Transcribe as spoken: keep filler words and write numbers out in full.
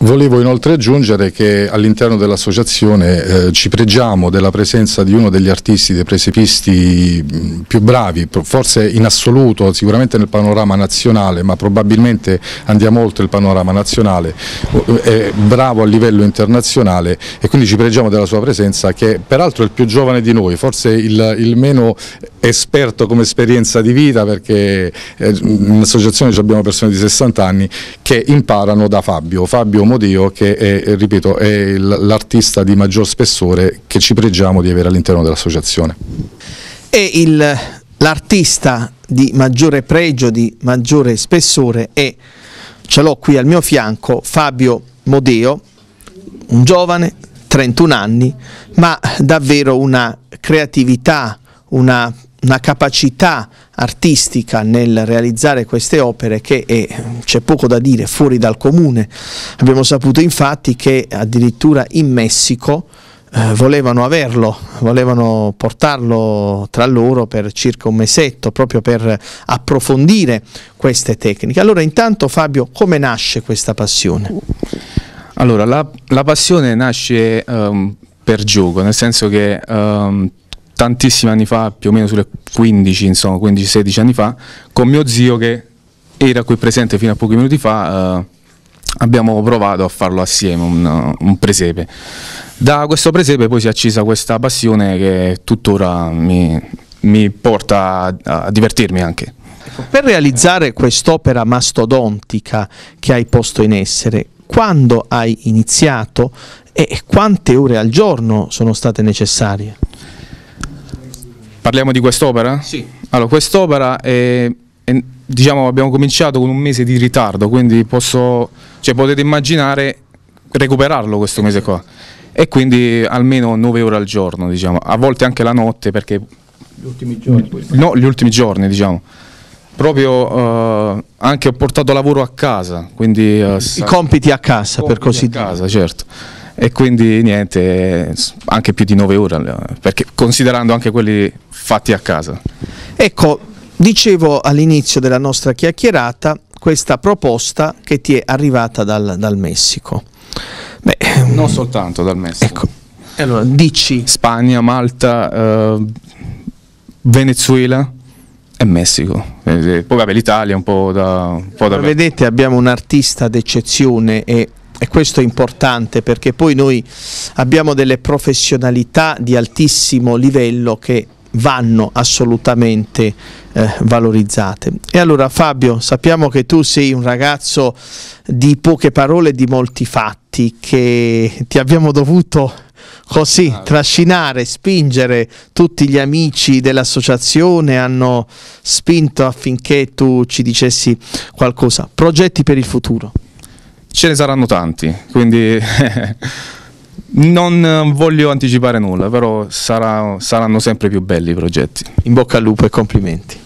Volevo inoltre aggiungere che all'interno dell'associazione eh, ci pregiamo della presenza di uno degli artisti, dei presepisti mh, più bravi, forse in assoluto, sicuramente nel panorama nazionale, ma probabilmente andiamo oltre il panorama nazionale, è bravo a livello internazionale, e quindi ci pregiamo della sua presenza, che peraltro è il più giovane di noi, forse il, il meno esperto come esperienza di vita, perché eh, in associazione abbiamo persone di sessanta anni che imparano da Fabio, Fabio Modeo, che è, ripeto, è l'artista di maggior spessore che ci pregiamo di avere all'interno dell'associazione. E l'artista di maggiore pregio, di maggiore spessore, è, ce l'ho qui al mio fianco, Fabio Modeo, un giovane, trentuno anni, ma davvero una creatività, una una capacità artistica nel realizzare queste opere che c'è poco da dire, fuori dal comune. Abbiamo saputo infatti che addirittura in Messico eh, volevano averlo, volevano portarlo tra loro per circa un mesetto, proprio per approfondire queste tecniche. Allora intanto Fabio, come nasce questa passione? Allora, la, la passione nasce um, per gioco, nel senso che um, tantissimi anni fa, più o meno sulle quindici, insomma, quindici sedici anni fa, con mio zio, che era qui presente fino a pochi minuti fa, eh, abbiamo provato a farlo assieme, un, un presepe. Da questo presepe poi si è accesa questa passione che tuttora mi, mi porta a, a divertirmi anche. Per realizzare quest'opera mastodontica che hai posto in essere, quando hai iniziato e quante ore al giorno sono state necessarie? Parliamo di quest'opera? Sì. Allora, quest'opera è, è, diciamo, abbiamo cominciato con un mese di ritardo, quindi posso, cioè, potete immaginare recuperarlo questo mese qua, e quindi almeno nove ore al giorno, diciamo, a volte anche la notte, perché gli ultimi giorni, no, gli ultimi giorni, diciamo. Proprio uh, anche ho portato lavoro a casa, quindi uh, i compiti a casa, compiti per così dire. A casa, certo. E quindi niente, anche più di nove ore, perché considerando anche quelli fatti a casa. Ecco, dicevo all'inizio della nostra chiacchierata questa proposta che ti è arrivata dal, dal Messico. Beh, non soltanto dal Messico. Ecco, allora dici Spagna, Malta, eh, Venezuela e Messico. Poi vabbè, l'Italia un po' da... Un po' da... Vedete, abbiamo un artista d'eccezione e E questo è importante, perché poi noi abbiamo delle professionalità di altissimo livello che vanno assolutamente eh, valorizzate. E allora Fabio, sappiamo che tu sei un ragazzo di poche parole e di molti fatti, che ti abbiamo dovuto così ah, trascinare, spingere, tutti gli amici dell'associazione hanno spinto affinché tu ci dicessi qualcosa. Progetti per il futuro? Ce ne saranno tanti, quindi non voglio anticipare nulla, però sarà, saranno sempre più belli i progetti. In bocca al lupo e complimenti.